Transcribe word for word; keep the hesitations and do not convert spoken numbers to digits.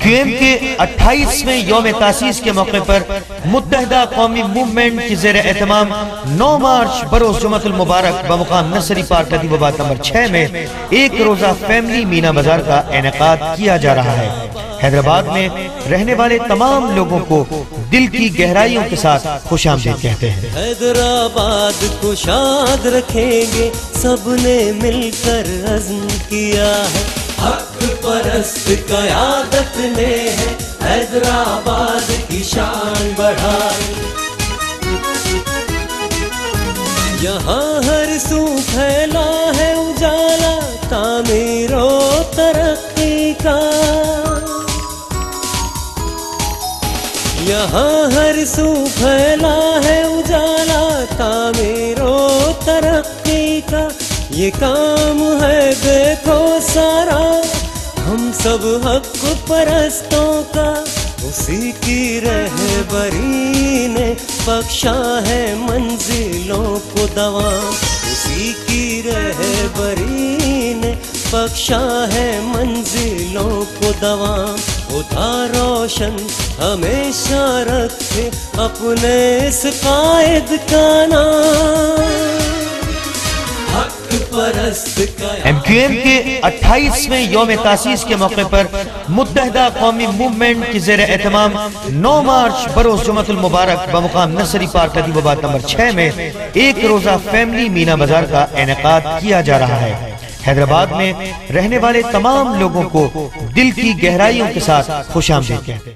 M Q M के अट्ठाईसवें यौम तासीस के मौके पर मुत्तहिदा कौमी मूवमेंट की ज़ेर एहतमाम नौ मार्च बरोज़ जुमअतुल मुबारक बमुकाम नर्सरी पार्क अदीबाबाद नंबर छह में एक रोजा फैमिली मीना बाजार का इनेकाद किया जा रहा है। हैदराबाद में रहने वाले तमाम लोगों को दिल की गहराइयों के साथ खुशामदीद कहते हैं। हैदराबाद को शाद रखेंगे, सबने मिलकर अज़्म किया है। हक परस्त क़यादत ने है हैदराबाद की शान बढ़ाई। यहाँ हर सू फैला है उजाला तामीरो तरक्की का। यहाँ हर सू फैला है उजाला तामीरो तरक्की का। ये काम है देखो सारा हम सब हक परस्तों का। उसी की रहबरी ने बख्शा है मंजिलों को दवाम। उसी की रहबरी ने बख्शा है मंजिलों को दवाम। खुदा रोशन हमेशा रखे अपने इस कायद का नाम। एम क्यू एम के अट्ठाईसवें यौम तासीस के मौके पर मुत्तहिदा कौमी मूवमेंट की ज़ेर एहतमाम नौ मार्च बरोज़ जुमअतुल मुबारक बमुकाम नर्सरी पार्क अदीबाबाद नंबर छह में एक रोजा फैमिली मीना बाजार का इनेकाद किया जा रहा है। हैदराबाद में रहने वाले तमाम लोगों को दिल की गहराइयों के साथ खुशामदीद कहते हैं।